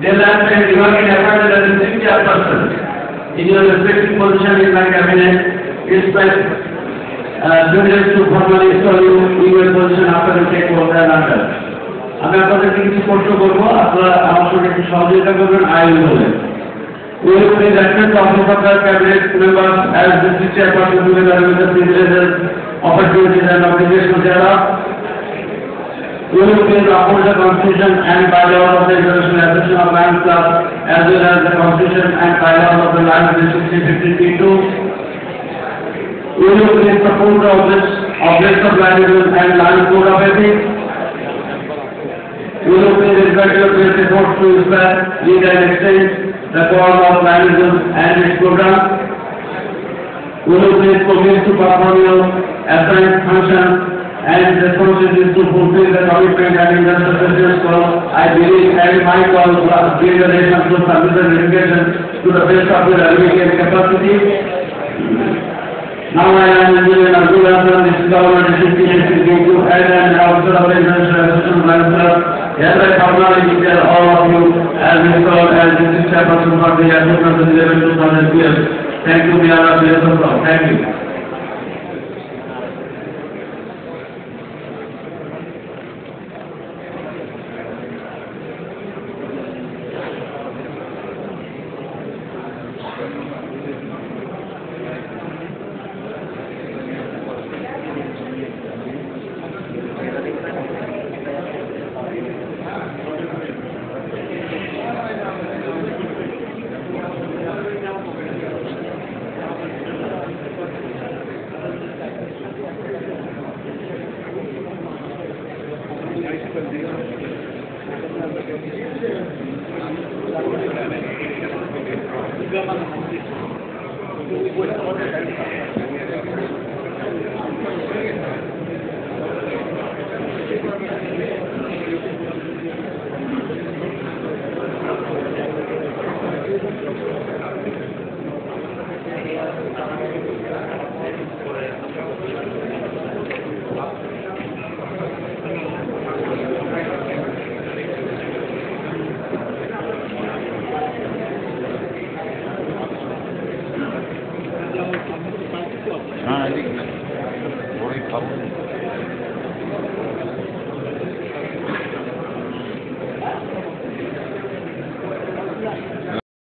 Till that time, you have been appointed as a senior person in your respective position in my cabinet. Expect privilege to formally install you in your position after you take over and under. আমি আপনাদেরকে কিছু প্রশ্ন করবো, আপনারা আমার সঙ্গে একটু সহযোগিতা করবেন আইন বলে। We will please accept the office of the cabinet members as district chairperson together with the privileges, opportunities and obligations thereof. We will please uphold the Constitution and bylaws of the International Association of Lions Club as well as the Constitution and bylaws of the Lions District 352. We will please support the objects of livelihood and Lions Code of Ethics. We will please invite your best efforts to inspire, lead and extend the cause of livelihood and its program. We will please commit to perform your assigned functions and responsibilities to fulfill the commitment and industrial success call. I believe and my call during the nation to submit the dedication to the best of your ability and capacity. Now I am Engineer Abdul Hassan, District Government District to head and officer of the International Association of Lions Club. Yes, I formally declare all of you as installed as District Chairperson for the year 2011-2012. Thank you, we are blessed. Thank you. Gracias.